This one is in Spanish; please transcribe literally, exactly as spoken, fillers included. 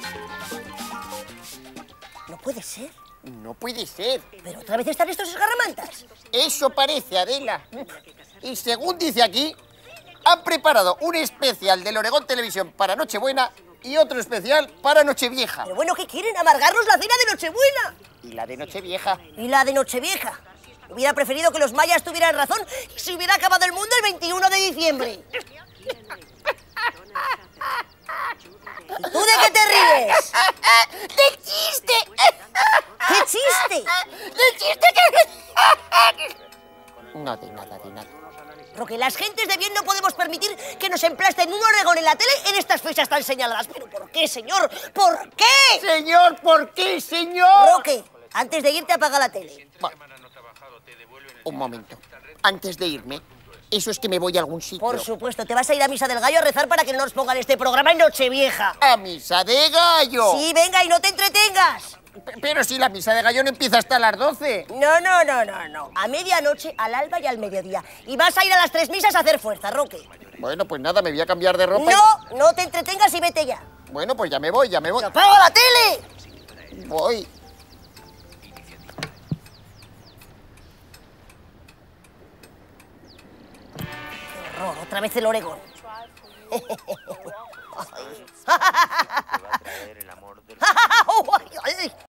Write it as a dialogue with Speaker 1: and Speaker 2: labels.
Speaker 1: No puede ser.
Speaker 2: No puede ser.
Speaker 1: Pero otra vez están estos esgarramantas.
Speaker 2: Eso parece, Adela. Y según dice aquí, han preparado un especial del Oregón Televisión para Nochebuena y otro especial para Nochevieja.
Speaker 1: Pero bueno, ¿qué quieren? ¿Amargarnos la cena de Nochebuena?
Speaker 2: Y la de Nochevieja.
Speaker 1: Y la de Nochevieja. Hubiera preferido que los mayas tuvieran razón y se hubiera acabado el mundo el veintiuno de diciembre. ¿Y tú de qué te ríes?
Speaker 2: ¡De chiste!
Speaker 1: ¿Qué chiste?
Speaker 2: ¡De chiste que... No, de nada, de nada.
Speaker 1: Roque, las gentes de bien no podemos permitir que nos emplasten un Oregón en la tele en estas fechas tan señaladas. ¿Pero por qué, señor? ¿Por qué?
Speaker 2: Señor, ¿por qué, señor?
Speaker 1: Roque, antes de irte apaga la tele.
Speaker 2: Va. Un momento. Antes de irme, eso es que me voy a algún sitio.
Speaker 1: Por supuesto, te vas a ir a Misa del Gallo a rezar para que no nos pongan este programa en Nochevieja.
Speaker 2: ¡A Misa de Gallo!
Speaker 1: Sí, venga, y no te entretengas.
Speaker 2: P- Pero si la Misa de Gallo no empieza hasta las doce.
Speaker 1: No, no, no, no, no. A medianoche, al alba y al mediodía. Y vas a ir a las tres misas a hacer fuerza, Roque.
Speaker 2: Bueno, pues nada, me voy a cambiar de ropa.
Speaker 1: No, no te entretengas y vete ya.
Speaker 2: y- Bueno, pues ya me voy, ya me voy.
Speaker 1: ¡Apaga la tele!
Speaker 2: Voy.
Speaker 1: Qué horror, otra vez el Oregón. Ay.